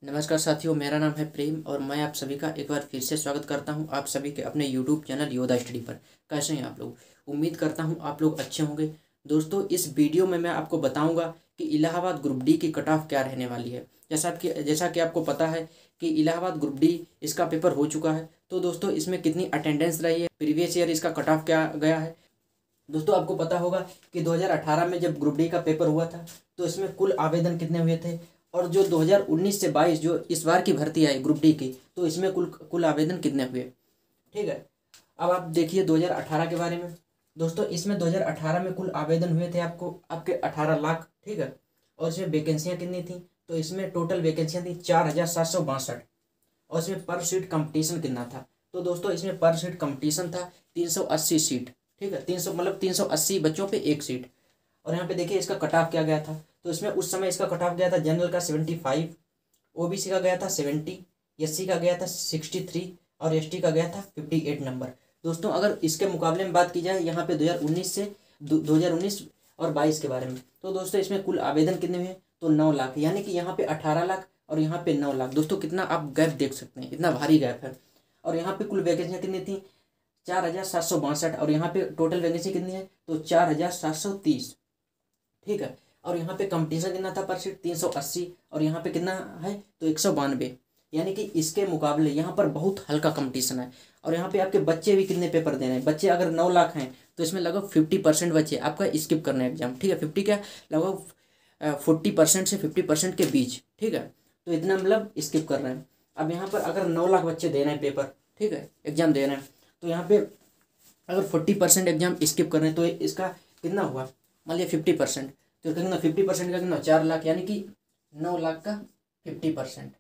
नमस्कार साथियों, मेरा नाम है प्रेम और मैं आप सभी का एक बार फिर से स्वागत करता हूं आप सभी के अपने यूट्यूब चैनल योदा स्टडी पर। कैसे हैं आप लोग? उम्मीद करता हूं आप लोग अच्छे होंगे। दोस्तों, इस वीडियो में मैं आपको बताऊंगा कि इलाहाबाद ग्रुप डी की कट ऑफ क्या रहने वाली है। जैसा कि आपको पता है कि इलाहाबाद ग्रुप डी इसका पेपर हो चुका है। तो दोस्तों, इसमें कितनी अटेंडेंस रही है, प्रीवियस ईयर इसका कट ऑफ क्या गया है। दोस्तों, आपको पता होगा कि 2018 में जब ग्रुप डी का पेपर हुआ था तो इसमें कुल आवेदन कितने हुए थे, और जो 2019 से 22 जो इस बार की भर्ती आई ग्रुप डी की, तो इसमें कुल कुल आवेदन कितने हुए। ठीक है, अब आप देखिए 2018 के बारे में। दोस्तों, इसमें 2018 में कुल आवेदन हुए थे आपके 18 लाख। ठीक है, और इसमें वैकेंसियाँ कितनी थी, तो इसमें टोटल वैकेंसियाँ थी 4762, और इसमें पर सीट कंपटीशन कितना था, तो दोस्तों इसमें पर सीट कंपटीशन था 380 सीट। ठीक है, 300 मतलब 380 बच्चों पे एक सीट। और यहाँ पे देखिए इसका कट ऑफ क्या गया था, तो इसमें उस समय इसका कट ऑफ गया था जनरल का 75, ओबीसी का गया था 70, एससी का गया था 63 और एसटी का गया था 58 नंबर। दोस्तों, अगर इसके मुकाबले में बात की जाए यहाँ पे 2019 और 22 के बारे में, तो दोस्तों इसमें कुल आवेदन कितने हुए, तो 9 लाख, यानी कि यहाँ पे 18 लाख और यहाँ पे 9 लाख। दोस्तों, कितना आप गैप देख सकते हैं, इतना भारी गैप है। और यहाँ पे कुल वैकेंसियाँ कितनी थी, 4762, और यहाँ पे टोटल वैकेंसी कितनी है, तो 4730। ठीक है, और यहाँ पे कंपटीशन कितना था पर सीट 380, और यहाँ पे कितना है, तो 192, यानी कि इसके मुकाबले यहाँ पर बहुत हल्का कंपटीशन है। और यहाँ पे आपके बच्चे भी कितने पेपर दे रहे हैं, बच्चे अगर 9 लाख हैं तो इसमें लगभग 50% बच्चे आपका स्किप करना है एग्जाम। ठीक है, 50 क्या, लगभग 40% से 50% के बीच। ठीक है, तो इतना मतलब स्किप कर रहे हैं। अब यहाँ पर अगर 9 लाख बच्चे दे रहे हैं पेपर, ठीक है, एग्जाम दे रहे हैं, तो यहाँ पे अगर 40% एग्जाम स्किप कर रहे हैं तो इसका कितना हुआ, मान लिया 50%, तो कितना 50% का कितना 4 लाख, यानी कि 9 लाख का 50%,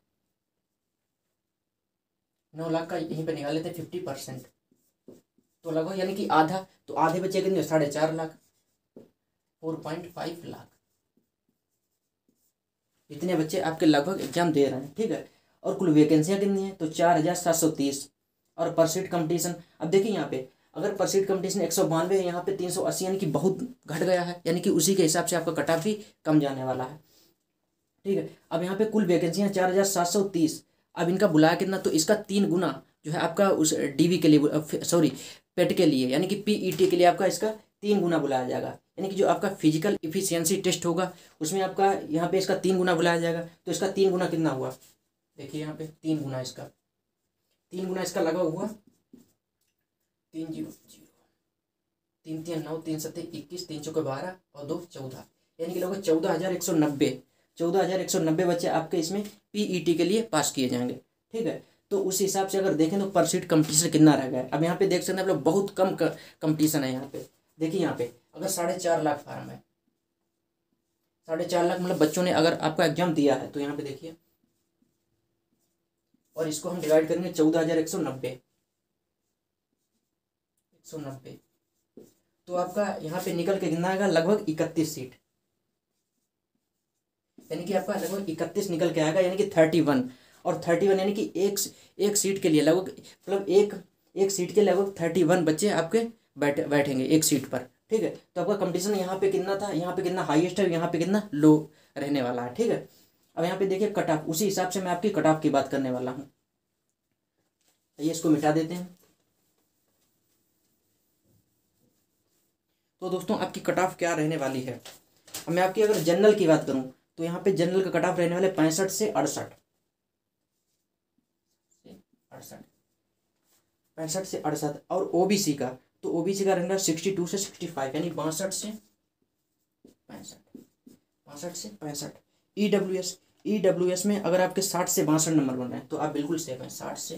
9 लाख का यहीं पे निकाल लेते हैं 50%, तो लगभग यानी कि आधा, तो आधे बच्चे कितने 4.5 लाख, 4.5 लाख, इतने बच्चे आपके लगभग एग्जाम दे रहे हैं। ठीक है, और कुल वैकेंसियाँ कितनी है, तो 4730, और पर सीट कंपटीशन, अब देखिए यहाँ पे अगर पर सीट कंपटीशन 192 है, यहाँ पे 380, यानी कि बहुत घट गया है, यानी कि उसी के हिसाब से आपका कट ऑफ भी कम जाने वाला है। ठीक है, अब यहाँ पे कुल वैकेंसियाँ 4730, अब इनका बुलाया कितना, तो इसका 3 गुना जो है आपका उस डीवी के लिए, सॉरी पेट के लिए, यानी कि पीईटी के लिए आपका इसका 3 गुना बुलाया जाएगा। यानी कि जो आपका फिजिकल इफिशियंसी टेस्ट होगा उसमें आपका यहाँ पे इसका 3 गुना बुलाया जाएगा। तो इसका 3 गुना कितना हुआ, देखिए यहाँ पे 3 गुना इसका लगभग हुआ 300, 3 3 9 3 7 21, 3 चौके 12 और 2 14, यानी कि लगभग 14,190 बच्चे आपके इसमें पीईटी के लिए पास किए जाएंगे। ठीक है, तो उस हिसाब से अगर देखें तो पर सीट कंपटीशन कितना रह गया है। अब यहाँ पे देख सकते हैं आप लोग, बहुत कम कंपटीशन है यहाँ पे। देखिए यहाँ पे अगर 4.5 लाख फार्म है, 4.5 लाख मतलब बच्चों ने अगर आपका एग्जाम दिया है, तो यहाँ पे देखिए, और इसको हम डिवाइड करेंगे 14,190, तो आपका यहाँ पे निकल के कितना आएगा, लगभग 31 सीट, यानी कि आपका लगभग 31 निकल के आएगा, यानी कि 31, और 31 यानी कि एक सीट के लिए लगभग, मतलब एक सीट के लगभग 31 बच्चे आपके बैठेंगे एक सीट पर। ठीक है, तो आपका कंपटीशन यहाँ पे कितना था, यहाँ पे कितना हाईएस्ट है, यहाँ पे कितना लो रहने वाला है। ठीक है, अब यहाँ पे देखिए कट ऑफ, उसी हिसाब से मैं आपकी कट ऑफ की बात करने वाला हूँ। ये इसको मिटा देते हैं। तो दोस्तों, आपकी कट ऑफ क्या रहने वाली है। अब मैं आपकी अगर जनरल की बात करूं तो यहाँ पे जनरल का कट ऑफ रहने वाले 65 से 68, 65 से 68, और ओबीसी का, तो ओबीसी का रहेगा 62 से 65, यानी 62 से 65। ईडब्ल्यूएस में अगर आपके 60 से 62 नंबर बन रहे हैं तो आप बिल्कुल सेफ हैं, 60 से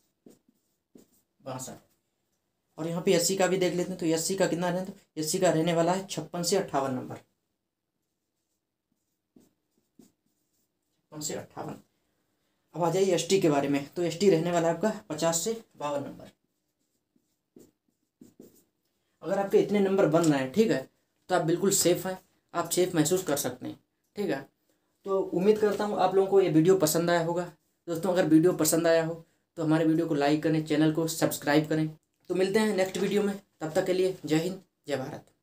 62। और यहाँ पे एससी का भी देख लेते हैं, तो एससी का कितना रहने, तो एससी का रहने वाला है 56 से 58 नंबर, 56 से 58। अब आ जाइए एसटी के बारे में, तो एसटी रहने वाला है आपका 50 से 52 नंबर। अगर आपके इतने नंबर बन रहे हैं, ठीक है, तो आप बिल्कुल सेफ हैं, आप सेफ महसूस कर सकते हैं। ठीक है, तो उम्मीद करता हूँ आप लोगों को ये वीडियो पसंद आया होगा। दोस्तों, अगर वीडियो पसंद आया हो तो हमारे वीडियो को लाइक करें, चैनल को सब्सक्राइब करें। तो मिलते हैं नेक्स्ट वीडियो में, तब तक के लिए जय हिंद, जय भारत।